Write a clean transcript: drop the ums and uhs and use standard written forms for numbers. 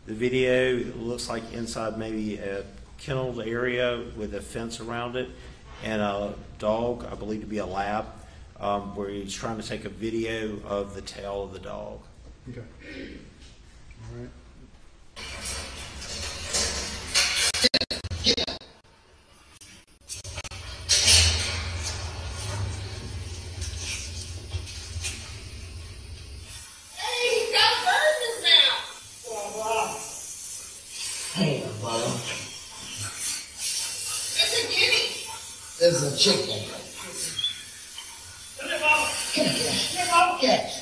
The video, it looks like inside maybe a kennel area with a fence around it, and a dog, I believe to be a lab, where he's trying to take a video of the tail of the dog. Okay. All right. It's a chicken. Come here, Bob. Come here, Bob. Yes.